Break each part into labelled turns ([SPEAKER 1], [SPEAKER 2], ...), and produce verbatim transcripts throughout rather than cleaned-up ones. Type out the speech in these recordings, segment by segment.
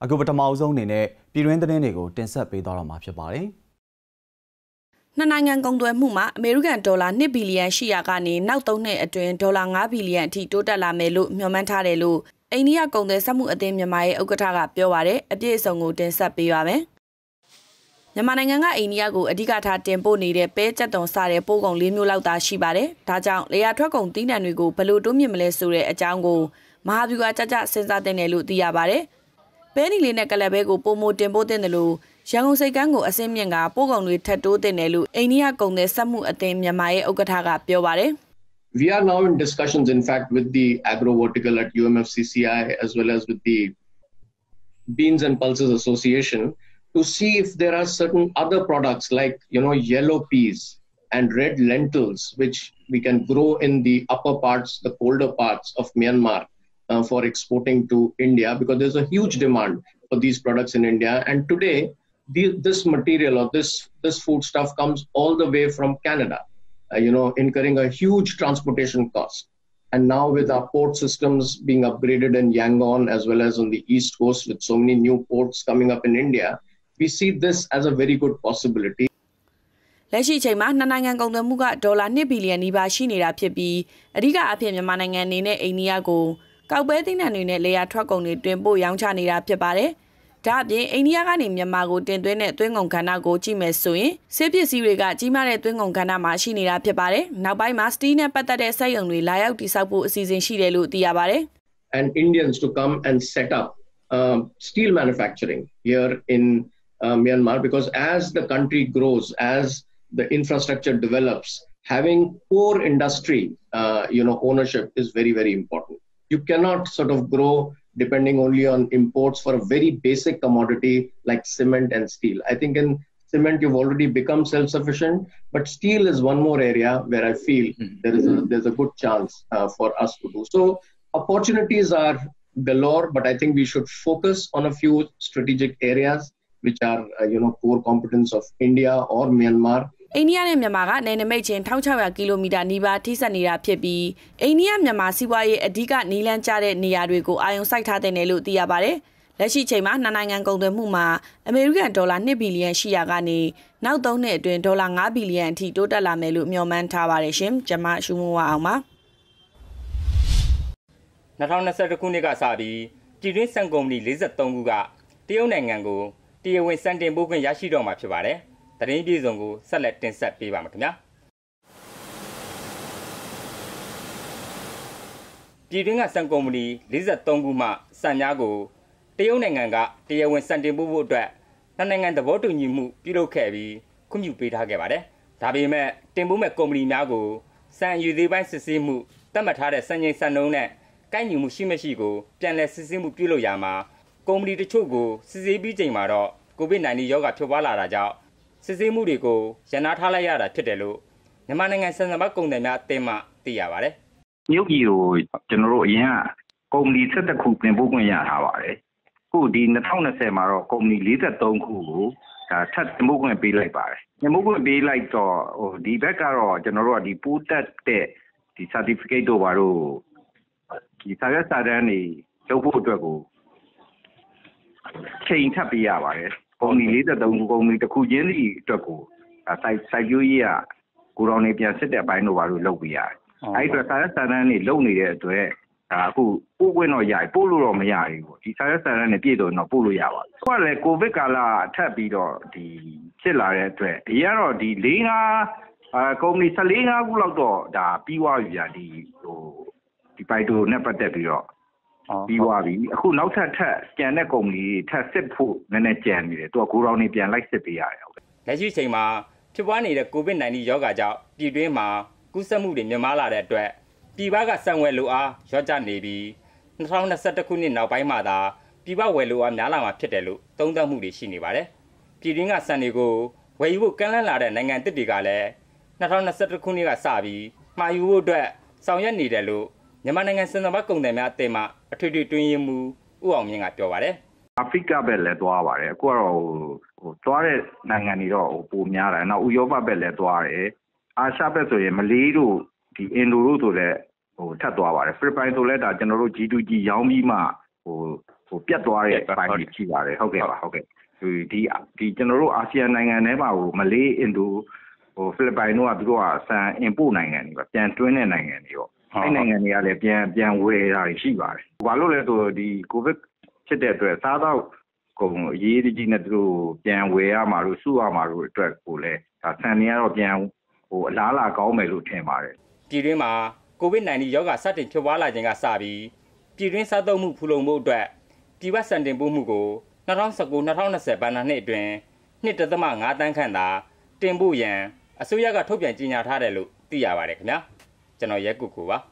[SPEAKER 1] အခုပထမဆုံးအနေနဲ့ပြည်တွင်းသတင်းတွေကိုတင်ဆက်ပေးသွားတော့မှာဖြစ်ပါတယ်
[SPEAKER 2] နှစ်နိုင်ငံကုန်သွယ်မှုမှာအမေရိကန်ဒေါ်လာနှစ်ဘီလီယံရှိရာကနေနောက်သုံးနှစ်အတွင်းဒေါ်လာငါးဘီလီယံအထိတိုးတက်လာမယ်လို့မျှော်မှန်းထားတယ်လို့အိန္ဒိယကုန်သွယ်စက်မှုအသင်းမြန်မာရဲ့ဥက္ကဋ္ဌကပြောပါတယ်အပြည့်အစုံကိုတင်ဆက်ပေးပါမယ်မြန်မာနိုင်ငံကအိန္ဒိယကိုအဓိကထားတင်ပို့နေတဲ့ပဲကြက်သွန်စတဲ့ပို့ကုန်လေးမျိုးလောက်သာရှိပါတယ်ဒါကြောင့်လေယာထွက်ကုန်သီးနှံတွေကိုဘယ်လိုတိုးမြင့်မလဲဆိုတဲ့အကြောင်းကိုမဟာဗျူဟာကြကြစဉ်းစားတဲ့နယ်လို့သိရပါတယ်ပဲနီလေးနဲ့ကလပ်ဘဲကိုပုံမတင်ပို့တဲ့နယ်လို့ရန်ကုန်စိတ်ကမ်းကိုအစင်းမြင့်ကပို့ကုန်တွေထပ်တိုးတင်တယ်လို့အိန္ဒိယကုန်သည်စက်မှုအသင်းမြန်မာရဲ့ဥက္ကဋ္ဌကပြောပါတယ်
[SPEAKER 3] We are now in discussions in fact with the agro vertical at U M F C C I as well as with the Beans and Pulses Association to see if there are certain other products like you know yellow peas and red lentils which we can grow in the upper parts the colder parts of Myanmar uh, for exporting to India because there's a huge demand for these products in India and today The, this material or this this food stuff comes all the way from Canada, uh, you know, incurring a huge transportation cost. And now with our port systems being upgraded in Yangon as well as on the East Coast with so many new ports coming up in India, we see this as a very good possibility.
[SPEAKER 2] လက်ရှိချိန်မှာနှစ်နိုင်ငံကုန်သွယ်မှုကဒေါ်လာနှစ်ဘီလီယံနီးပါးရှိနေတာဖြစ်ပြီးအဓိကအဖြစ်မြန်မာနိုင်ငံအနေနဲ့အိန္ဒိယကိုကောက်ပဲသီးနှံတွေနဲ့လေယာထွက်ကုန်တွေတွင်ပို့ရောင်းချနေတာဖြစ်ပါတယ်ဒါအပြင်အိန္ဒိယကနေမြန်မာကိုတင်သွင်းတဲ့သွင်းကုန်ကဏ္ဍကိုကြည့်မယ်ဆိုရင်ဆေးပစ္စည်းတွေကကြီးမားတဲ့သွင်းကုန်ကဏ္ဍမှာရှိနေတာဖြစ်ပါတယ်။နောက်ပိုင်းမှာစတီးနဲ့ပတ်သက်တဲ့စက်ရုံတွေလာရောက်တည်ဆောက်ဖို့အစီအစဉ်ရှိတယ်လို့သိရပါတယ်
[SPEAKER 3] And Indians to come and set up um, steel manufacturing here in uh, Myanmar because as the country grows, as the infrastructure develops, having core industry, uh, you know, ownership is very, very important. You cannot sort of grow depending only on imports for a very basic commodity like cement and steel. I think in cement you've already become self-sufficient, but steel is one more area where I feel mm-hmm. there is a, there's a good chance uh, for us to do. So opportunities are galore, but I think we should focus on a few strategic areas which are uh, you know core competence of India or Myanmar.
[SPEAKER 2] အိန္ဒိယနဲ့မြန်မာကနယ်နိမိတ်ချင်းတစ်ထောင်ခြောက်ရာကီလိုမီတာနီးပါးထိစပ်နေတာဖြစ်ပြီးအိန္ဒိယမြန်မာစီးပွားရေးအဓိကနီးလန်းကျတဲ့နေရာတွေကိုအာရုံစိုက်ထားတဲ့နယ်လို့သိရပါတယ်။လက်ရှိချိန်မှာနှစ်နိုင်ငံကုန်သွယ်မှုမှာအမေရိကန်ဒေါ်လာနှစ်ဘီလီယံရှိရာကနေနောက်သုံးနှစ်အတွင်းဒေါ်လာငါးဘီလီယံအထိတိုးတက်လာမယ်လို့မျှော်မှန်းထားပါတယ်ရှင်။ကျွန်မရှုမဝအောင်ပါ
[SPEAKER 4] ။၂၀၂၁ခုနှစ်ကစပြီးပြည်တွင်းစံကုမ္ပဏီ၄၃ခုကတရုတ်နိုင်ငံကိုတရားဝင်စံတင်ပို့ခွင့်ရရှိတော့မှာဖြစ်ပါတယ်။သတင်းပြည်စုံကိုဆက်လက်တင်ဆက်ပေးပါမယ်ခင်ဗျာပြည်တွင်းကစံကုမ္ပဏီ၄၃ခုမှစံများကိုတရုတ်နိုင်ငံကတရားဝင်စံတင်ပို့ဖို့အတွက်နှစ်နိုင်ငံသဘောတူညီမှုပြုလုပ်ခဲ့ပြီးခွင့်ပြုပေးထားခဲ့ပါတယ်ဒါပေမဲ့တင်ပို့မဲ့ကုမ္ပဏီများကိုစံယူသေးပိုင်းစစ်ဆေးမှုသတ်မှတ်ထားတဲ့စံချိန်စံနှုန်းနဲ့ကိုက်ညီမှုရှိမရှိကိုပြန်လည်စစ်ဆေးမှုပြုလုပ်ရမှာကုမ္ပဏီတချို့ကိုစစ်ဆေးပြီးချိန်မှာတော့ကိုဗစ်-၁၉ ရောဂါဖြစ်ပွားလာတာကြောင့်စစ်ဆေးမှုတွေကိုရန်နာထားလိုက်ရတာဖြစ်တယ်လို့မြန်မာနိုင်ငံစံစံပတ်ကုန်တယ်များအသင်းမှသိရပါတယ်
[SPEAKER 5] ။မြုပ်ကြီးကိုကျွန်တော်တို့အရင်ကကုမ္ပဏီ၁၁ခုပြင်ပို့ခွင့်ရထားပါတယ်။အခုဒီ၂၀၂၀မှာတော့ကုမ္ပဏီ၄၃ခုကိုဒါထပ်ပြင်ပို့ခွင့်ပေးလိုက်ပါတယ်။ပြင်ပို့ခွင့်ပေးလိုက်တော့ဟိုဒီဘက်ကတော့ကျွန်တော်တို့ကဒီပိုးတက်တဲ့ဒီ certificate တို့ဘာလို့ဒီစာရွက်စာတမ်းတွေလုပ်ဖို့အတွက်ကိုချိန်ထပ်ပေးရပါတယ်။ကုမ္ပဏီ၄၃ခုကုမ္ပဏီတစ်ခုချင်းစီအတွက်ကိုစိုက်စိုက်ပျိုးရေးကကိုရောင်နေပြန်စစ်တဲ့အပိုင်းတို့ဘာလို့လုပ်ပေးရတယ်။အဲ့အတွက်စာရွက်စာတမ်းတွေလုပ်နေတဲ့အတွက်ဒါအခုပို့ခွင့်တော့ရပို့လို့တော့မရဘူးပေါ့။ဒီစာရွက်စာတမ်းတွေပြည့်တော့တော့ပို့လို့ရပါဘူး။ခုကလည်းကိုဗစ်ကာလထပ်ပြီးတော့ဒီဖြစ်လာတဲ့အတွက်အရင်ကတော့ဒီ၄၅အာကုမ္ပဏီ၁၄ ၅ခုလောက်တော့ဒါပြီးသွားပြီဗျာဒီဟိုဒီပိုက်တိုနဲ့ပတ်သက်ပြီးတော့ပြီးသွားပြီအခုနောက်ထပ်ထပ်ကျန်တဲ့ကုမ္ပဏီထပ်စစ်ဖို့နည်းနည်းကြံနေတယ်သူကကိုရောင်နေပြန်လိုက်စစ်ပေးရတယ်
[SPEAKER 4] လက်ရှိချိန်မှာဖြစ်ပွားနေတဲ့ကိုဗစ်-၁၉ ရောဂါကြောင့်ပြည်တွင်းမှာကူးစက်မှုတွေမြင့်မားလာတဲ့အတွက်ပြည်ပကစံဝယ်လိုအားရော့ကျနေပြီး၂၀၂၁ခုနှစ်နောက်ပိုင်းမှာသာပြည်ပဝယ်လိုအားများလာမှာဖြစ်တယ်လို့သုံးသပ်မှုတွေရှိနေပါတယ်ပြည်တွင်းကစံတွေကိုဝယ်ယူဖို့ကမ်းလှမ်းလာတဲ့နိုင်ငံတစ်တွေကလည်း၂၀၂၁ခုနှစ်ကစပြီးမှာယူဖို့အတွက်ဆောင်ရွက်နေတယ်လို့မြန်မာနိုင်ငံစံစံပတ်ကုန်တယ်များအသင်းမှအထွေထွေတွင်းရေးမှူးဦးအောင်မြင့်ကပြောပါတယ်
[SPEAKER 5] အာဖရိကဘက်လည်းသွားပါတယ်အခုကတော့ဟိုသွားတဲ့နိုင်ငံတွေတော့ဟိုပိုများတယ်နောက်ဥရောပဘက်လည်းသွားတယ်အာရှဘက်ဆိုရင်မလေးတို့ဒီအင်ဒိုတို့ဆိုလည်းဟိုထပ်သွားပါတယ်ဖိလစ်ပိုင်ဆိုလည်းဒါကျွန်တော်တို့ ဂျီ တူ ဂျီ ရောင်းပြီးမှဟိုဟိုပြတ်သွားတဲ့ပိုင်းကြီးရှိပါတယ်ဟုတ်ကဲ့ပါဟုတ်ကဲ့ဒီဒီကျွန်တော်တို့အာဆီယံနိုင်ငံထဲမှာဟိုမလေးအင်ဒိုဟိုဖိလစ်ပိုင်တို့ကသူတို့ကဆန် import နိုင်ငံတွေပါပြန်တွင်းတဲ့နိုင်ငံတွေပေါ့အဲ့နိုင်ငံတွေကလည်းပြန်ပြန်ဝယ်တာရှိပါတယ်ဘာလို့လဲဆိုဒီ COVID ဖြစ်တဲ့အတွက်စားတော့ကုန်အရေးကြီးနဲ့သူတို့ပြန်ဝယ်ရမှာလို့စုရမှာလို့အတွက်ကိုလည်းဒါဆန်တွေကတော့ပြန်ဟိုအလားအလာကောင်းမယ်လို့ထင်ပါတယ်
[SPEAKER 4] ပြည်တွင်းမှာ COVID 19 ရောဂါစတင်ဖြစ်ပွားလာခြင်းကစပြီးပြည်တွင်းစားသုံးမှုဖူလုံမှုအတွက်ပြည်ပစံတင်ပို့မှုကို၂၀၁၉ ၂၀၂၀ဘဏ္ဍာနှစ်အတွင်း နှစ်ဒသမ ငါး သန်းခန့်သာတင်ပို့ရန်အစိုးရကထုတ်ပြန်ကြေညာထားတယ်လို့သိရပါတယ်ခင်ဗျာကျွန်တော်ရဲကုကူပါ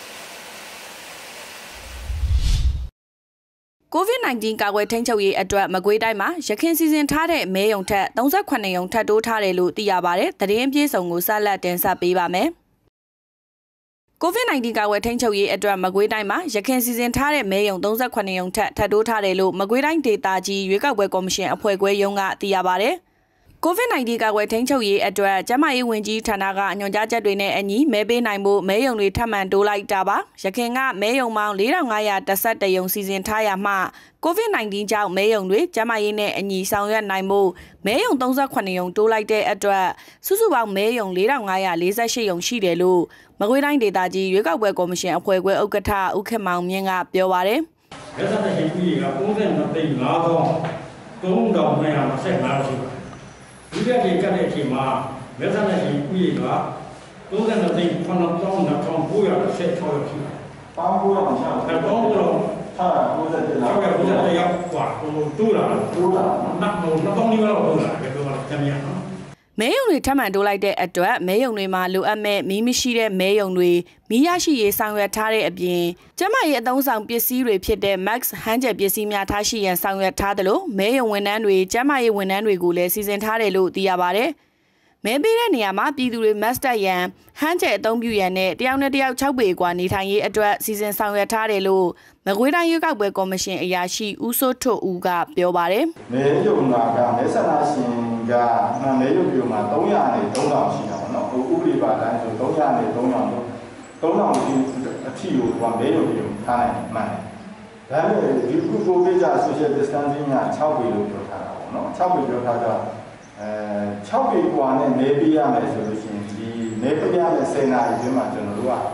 [SPEAKER 2] ကိုဗစ် nineteen ကာကွယ်ထိန်းချုပ်ရေးအတွက်မကွေးတိုင်းမှာရခိုင်စီစဉ်ထားတဲ့မဲယုံထက်၃၈ရုံထပ်တိုးထားတယ်လို့သိရပါတယ်။သတင်းအပြည့်စုံကိုဆက်လက်တင်ဆက်ပေးပါမယ်။ကိုဗစ် nineteen ကာကွယ်ထိန်းချုပ်ရေးအတွက်မကွေးတိုင်းမှာရခိုင်စီစဉ်ထားတဲ့မဲယုံ၃၈ရုံထက်ထပ်တိုးထားတယ်လို့မကွေးတိုင်းဒေသကြီးရွေးကောက်ပွဲကော်မရှင်အဖွဲ့ခွဲရုံးကသိရပါတယ်။ကိုဗစ် nineteen ကာကွယ်ထိန်းချုပ်ရေးအတွက်ကျန်းမာရေးဝန်ကြီးဌာနကညွှန်ကြားချက်တွေနဲ့အညီမဲပေးနိုင်ဖို့မဲယုံတွေထပ်မံတိုးလိုက်တာပါရခင်ကမဲယုံပေါင်း၄ထောင်ငါးရာ၁၁ရုံစီစဉ်ထားရမှကိုဗစ် nineteen ကြောင့်မဲယုံတွေကျန်းမာရေးနဲ့အညီဆောင်ရွက်နိုင်ဖို့မဲယုံ၃၈ရုံတိုးလိုက်တဲ့အတွက်စုစုပေါင်းမဲယုံ၄ထောင်ငါးရာ၄၈ရုံရှိတယ်လို့မကွေးတိုင်းဒေသကြီးရွေးကောက်ပွဲကော်မရှင်အဖွဲ့ခွဲဥက္ကဋ္ဌဦးခင်မောင်မြင့်ကပြောပါတယ်
[SPEAKER 6] မဲဆန္ဒရှင်ကြီးကပုံစံနှစ်သိန်း၅သောင်းသုံးထောင်၂ရာ၂၅ရှိပါတယ်ဒီကနေ့ကတဲ့အချိန်မှာမဲဆန္ဒရှင်ကြီးကသုံးဆနှစ်သိန်းခုနှစ်သောင်းနှစ်ထောင်၉ရာ၁၆ရှိပါတယ်။ပေါင်း၉ရာချာ။အဲပေါင်းတော့ဟာ၉၁လောက်။ဟုတ်ကဲ့၉၁ရောက်กว่าဟိုတိုးလာတိုးလာနောက်ဟိုနှစ်သောင်းနီးပါးလောက်တိုးလာတယ်ပြောတော့တမန်နော်
[SPEAKER 2] မဲယုံတွေထပ်မံတိုးလိုက်တဲ့အတွက်မဲယုံတွေမှာလိုအပ်မဲ့မီးမရှိတဲ့မဲယုံတွေမီးရရှိရေးဆောင်ရွက်ထားတဲ့အပြင်ကျန်းမာရေးအသုံးဆောင်ပစ္စည်းတွေဖြစ်တဲ့ Max ဟန်းကျယ်ပစ္စည်းများထားရှိရန်ဆောင်ရွက်ထားသလိုမဲယုံဝန်ထမ်းတွေကျန်းမာရေးဝန်ထမ်းတွေကိုလည်းစီစဉ်ထားတယ်လို့သိရပါတယ်။မဲပေးတဲ့နေရာမှာပြည်သူတွေ Max တက်ရန်ဟန်းကျယ်အသုံးပြုရန်နဲ့တယောက်နဲ့တယောက်၆ပေกว่าနေထိုင်ရေးအတွက်စီစဉ်ဆောင်ရွက်ထားတယ်လို့မကွေးတိုင်းရွေးကောက်ပွဲကော်မရှင်အရာရှိဦးစိုးထွတ်ဦးကပြောပါတယ်
[SPEAKER 7] ။မဲယုံနာကမဲဆန္ဒရှင်ကမဲယုံပြုမှာ၃ရာနဲ့၃ထောင်ရှိတာပေါ့နော်။ဟိုဥပဒေပါတိုင်းဆို၃ရာနဲ့၃ထောင်တော့၃ထောင်ဒီအထီကိုကမဲယုံပြုထားနိုင်မှန်တယ်။ဒါပေမဲ့ဒီခုကိုပေးကြ social distancing က၆ပေလို့ပြောထားတာပေါ့နော်။၆ပေပြောထားတော့အဲ၆ပေกว่าနဲ့မဲပေးရမယ်ဆိုလို့ရှိရင်ဒီမဲပေးရမယ့်၁၀နာရီအတွင်းမှာကျွန်တော်တို့ကဟို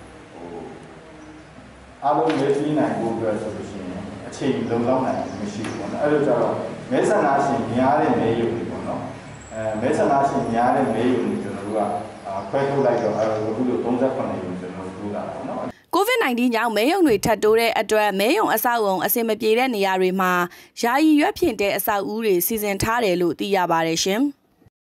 [SPEAKER 7] အားလုံးမဲပေးနိုင်ဖို့အတွက်ဆိုလို့ရှိရင်အချိန်လုံလောက်နိုင်မရှိဘူးပေါ့နော်အဲ့လိုကြတော့မဲဆန္ဒရှင်များတဲ့မဲရုံတွေပေါ့နော်အဲမဲဆန္ဒရှင်များတဲ့မဲရုံတွေကျွန်တော်တို့ကခွဲထုတ်လိုက်တော့အခုလို၃၈ရုံကျွန်တော်တို့လာတာပေါ့နော်
[SPEAKER 2] ကိုဗစ် nineteen ကြောင့်မဲယုံတွေထပ်တိုးတဲ့အတွက်မဲယုံအဆောက်အုံအဆင်မပြေတဲ့နေရာတွေမှာယာယီရွက်ဖြင့်တဲ့အဆောက်အဦတွေစီစဉ်ထားတယ်လို့သိရပါတယ်ရှင်။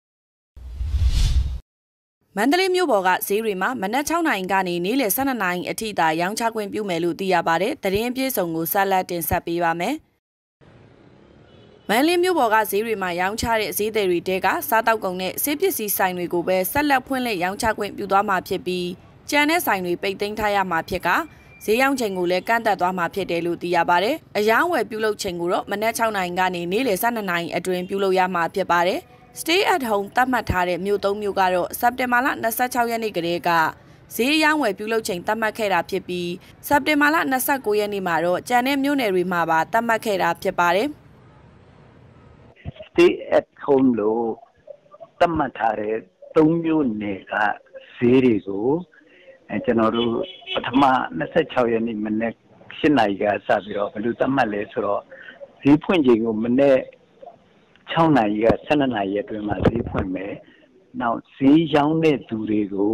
[SPEAKER 2] မန္တလေးမြို့ပေါ်ကဈေးတွေမှာမနက်၆နာရီကနေနေ့လယ်၁၂နာရီအထိသာရောင်းချခွင့်ပြုမယ်လို့သိရပါတယ်။သတင်းအပြည့်စုံကိုဆက်လက်တင်ဆက်ပေးပါမယ်။မန္တလေးမြို့ပေါ်ကဈေးတွေမှာရောင်းချတဲ့ဈေးသည်တွေတဲကစားတောက်ကုန်နဲ့ဆေးပစ္စည်းဆိုင်တွေကိုပဲဆက်လက်ဖွင့်လှစ်ရောင်းချခွင့်ပြုသွားမှာဖြစ်ပြီးကျန်တဲ့ဆိုင်တွေပိတ်သိမ်းထားရမှာဖြစ်ကဈေးရောင်းချိန်ကိုလည်းကန့်သက်သွားမှာဖြစ်တယ်လို့သိရပါတယ်။အယောင်းဝယ်ပြုလုပ်ချိန်ကိုတော့မနက်၆နာရီကနေနေ့လယ်၁၂နာရီအတွင်းပြုလုပ်ရမှာဖြစ်ပါတယ်။ Stay at home သတ်မှတ်ထားတဲ့မြို့သုံးမြို့ကတော့စက်တင်ဘာလ၂၆ရက်နေ့ကတည်းကဈေးအယောင်းဝယ်ပြုလုပ်ချိန်သတ်မှတ်ခဲ့တာဖြစ်ပြီးစက်တင်ဘာလ၂၉ရက်နေ့မှာတော့ကျန်တဲ့မြို့နယ်တွေမှာပါသတ်မှတ်ခဲ့တာဖြစ်ပါတယ်
[SPEAKER 8] ။ Stay at home လို့သတ်မှတ်ထားတဲ့သုံးမြို့နယ်ကဈေးတွေကိုအဲကျွန်တော်တို့ပထမ၂၆ရက်နေ့မနေ့၈နာရီကစပြီးတော့ဘယ်လိုသတ်မှတ်လဲဆိုတော့ဈေးဖွင့်ချိန်ကိုမနေ့၆နာရီက၁၂နာရီအတွင်းမှာဈေးဖွင့်မယ်။နောက်ဈေးရောင်းတဲ့သူတွေကို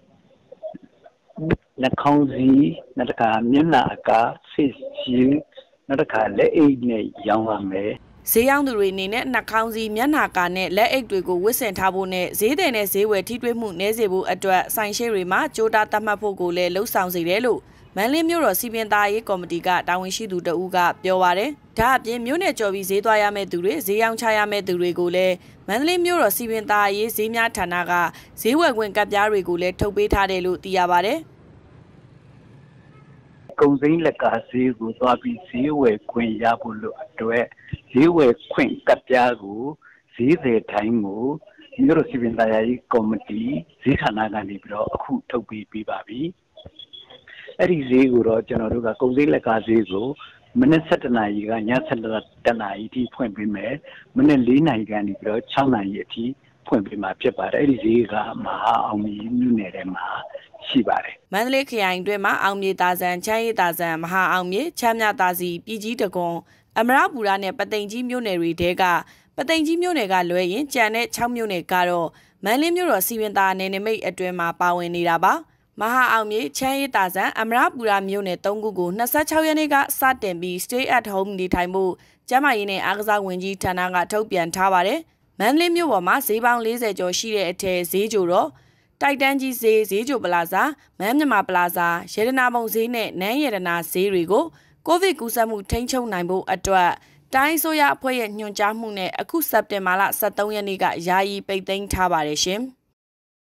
[SPEAKER 8] နှာခေါင်းစည်းနောက်တစ်ခါမျက်နှာအကာဆေးရှင်နောက်တစ်ခါလက်အိတ်နဲ့ရောင်းရမယ်
[SPEAKER 2] ဈေးရောင်းသူတွေအနေနဲ့နှာခေါင်းစည်းမျက်နှာကာနဲ့လက်အိတ်တွေကိုဝတ်ဆင်ထားဖို့နဲ့ဈေးတယ်နဲ့ဈေးဝယ်ထိတွေ့မှုနည်းစေဖို့အတွက်ဆိုင်ရှေ့တွေမှာကြိုးတာသတ်မှတ်ဖို့ကိုလည်းလှုံ့ဆော်စေတယ်လို့မန္တလေးမြို့တော်စီပင်သားရေးကော်မတီကတာဝန်ရှိသူတဦးကပြောပါရယ်ဒါအပြင်မြို့နယ်ကျော်ပြီးဈေးသွားရမယ့်သူတွေဈေးရောင်းချရမယ့်သူတွေကိုလည်းမန္တလေးမြို့တော်စီပင်သားရေးဈေးများဌာနကဈေးဝယ်ခွင့်ကပ်ပြားတွေကိုလည်းထုတ်ပေးထားတယ်လို့သိရပါရယ်
[SPEAKER 8] ကုန်စိမ်းလက်ကားဈေးကိုသွားပြီးဈေးဝယ်ခွင့်ရဖို့လို့အတွက်ဈေးဝယ်ခွင့်ကပ်ပြားကိုဈေးတွေတိုင်းကိုမြို့တော်စီပင်သားရေးကော်မတီဈေးဌာနကနေပြီးတော့အခုထုတ်ပေးပေးပါပြီအဲ့ဒီဈေးကိုတော့ကျွန်တော်တို့ကကုန်စည်လက်ကားဈေးကိုမနေ့စက်တနာရီကညစက်တနာရီအထိဖွင့်ပေးမယ်မနေ့လေးနာရီကနေပြီးတော့၆နာရီအထိဖွင့်ပေးမှာဖြစ်ပါတယ်အဲ့ဒီဈေးကမဟာအောင်မြေမြို့နယ်ထဲမှာရှိပါတယ်
[SPEAKER 2] မန္တလေးခရိုင်တွင်မှာအောင်မြေတာဆန်ချမ်းရည်တာဆန်မဟာအောင်မြေချမ်းမြတာစီပြည်ကြီးတကွန်အမရပူရနဲ့ပသိမ်ကြီးမြို့နယ်တွေတဲကပသိမ်ကြီးမြို့နယ်ကလွဲရင်ကြံတဲ့၆မြို့နယ်ကတော့မန္တလေးမြို့တော်စီရင်သားနယ်နိမိတ်အတွင်းမှာပါဝင်နေတာပါမဟာအောင်မြေချမ်းရည်တာဆန်အမရပူရမြို့နယ်၃ခုကို၂၆ရက်နေ့ကစတင်ပြီး stay at home နေထိုင်မှုကျန်းမာရေးနဲ့အားကစားဝန်ကြီးဌာနကထုတ်ပြန်ထားပါတယ်မန္တလေးမြို့ပေါ်မှာဈေးပေါင်း၄၀ကျော်ရှိတဲ့အထက်ဈေးကြိုတော့တိုက်တန်းကြီးဈေးဈေးကြိုပလာဇာမန်းမြမာပလာဇာရေဒနာမုံဈေးနဲ့နန်းရေဒနာဈေးတွေကိုကိုဗစ်ကူးစက်မှုထိန်းချုပ်နိုင်ဖို့အတွက်တိုင်းဆိုရအဖွဲ့ရဲ့ညွှန်ကြားမှုနဲ့အခုစက်တင်ဘာလ၁၃ရက်နေ့ကယာယီပိတ်သိမ်းထားပါတယ်ရှင်။